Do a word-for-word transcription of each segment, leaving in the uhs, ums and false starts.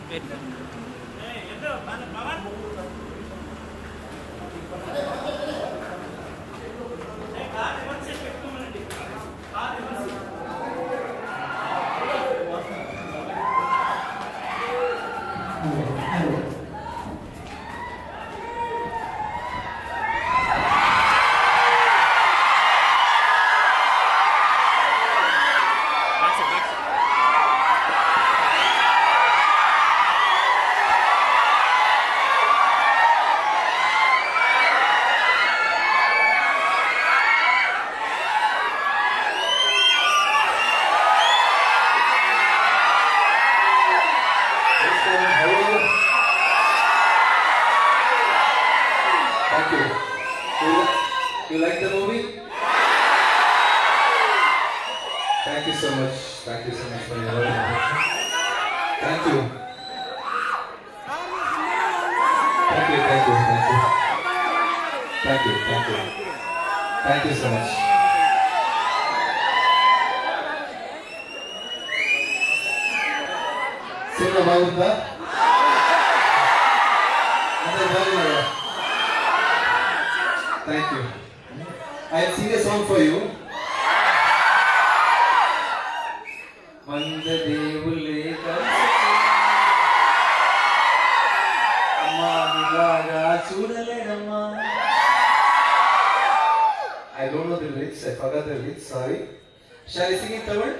Thank you. I'll sing a song for you. I don't know the lyrics. I forgot the lyrics. Sorry. Shall I sing in Tamil?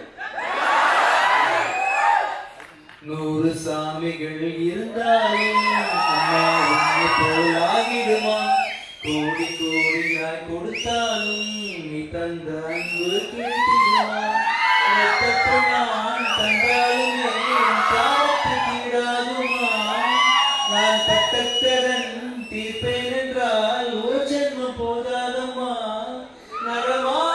நூறு சாமிகள் இருந்தாலும் அம்மா உன்னை போலாகிடுமா கோடி கோடியாய் கொடுத்தாலும் நீ தந்த அன்பு கிடைத்திடுமா ரத்தத்தை நான் தந்தாலுமே பாவத்து தீராதுமா நான் பட்டக்கடன் தீர்ப்பேன் என்றால் ஒரு ஜென்மம் போதாதம்மா நரவாயும்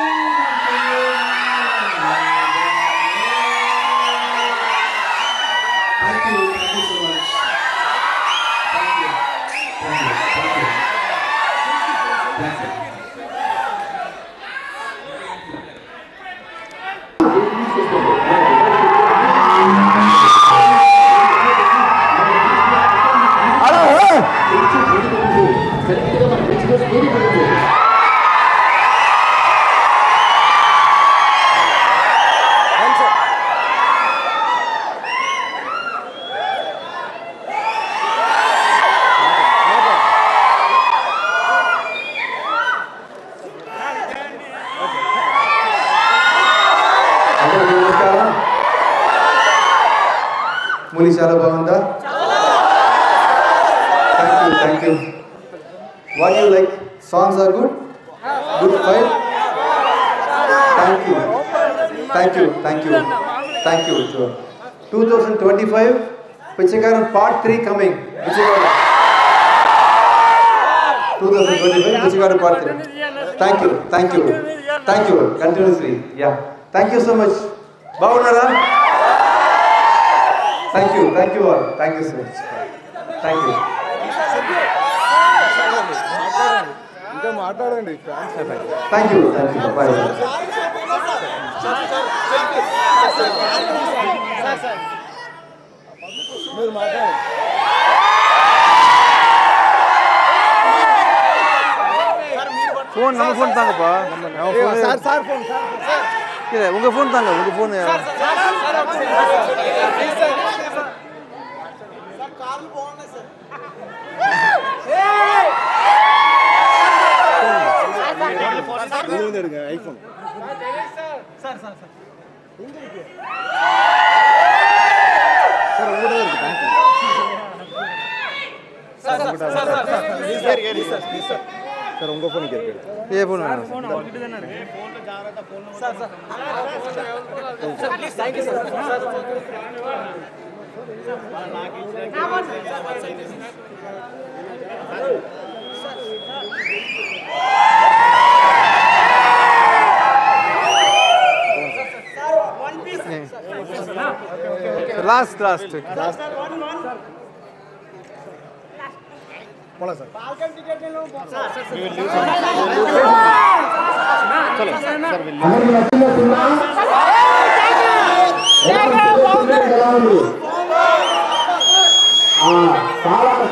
Mulishala Bhavanda. Thank you, thank you. What do you like? Songs are good? Good file? Thank you. Thank you, thank you. Thank you. twenty twenty-five, Pichakaran Part three coming. Pichakaran. twenty twenty-five, Pichakaran Part three. Thank you, thank you. Thank you, continuously. Yeah. Thank you so much. Bhavunara. Thank you, thank you all. Thank you so much. Thank you. Thank you, thank you. Bye. Phone, நம்ம phone தாங்கப்பா. Sir sir phone sir. இல்ல உங்க phone தாங்க, உங்க phone. Sir sir sir call போங்க sir. ஏய் இது வந்து எடுங்க ஐபோன். Sir sir sir. எங்க இருக்கு? சார் உங்க தான் இருக்கு thank you. Sir sir sir sir. சரி சரி சார் ப்ளீஸ் சார். सर उनको फोन किया ये फोन है फोन ऑलरेडी देना है फोन पे जा रहा था phone sir sir sir please thank you sir sir last last last बोला सर बालकन टिकट ले लो सर सर चलो सर विल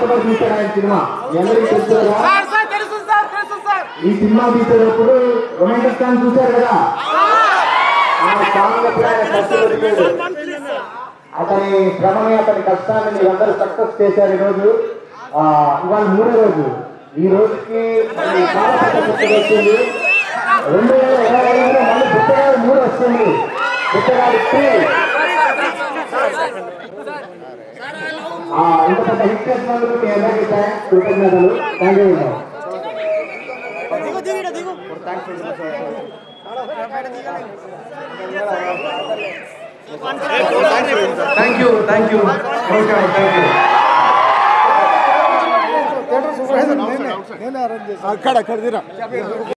సార్ చూశాను ఆయన సినిమా అందరికీ తెలుసు కదా. ఈ సినిమా తీసేటప్పుడు రొమాంటిక్ సాంగ్ చూశారు కదా, ఆ సాంగ్ ఆయన కష్టపడిపోయాడు. అతని శ్రమని అతని కష్టాన్ని మీరందరూ సక్సెస్ చేశారు. ఈరోజు ఇవాళ మూడో రోజు. ఈ రోజుకి చాలా పుస్తకం వచ్చింది. రెండు వేల ఇరవై ఐదులో మళ్ళీ పుస్తకాలు మూడు వస్తుంది. పుస్తకాలు త్రీ ఇంత పెద్ద హిట్ చేసినందుకు మీ అందరికీ థ్యాంక్స్, కృతజ్ఞతలు. Thank you. Thank you thank you thank you అక్కడ అక్కడ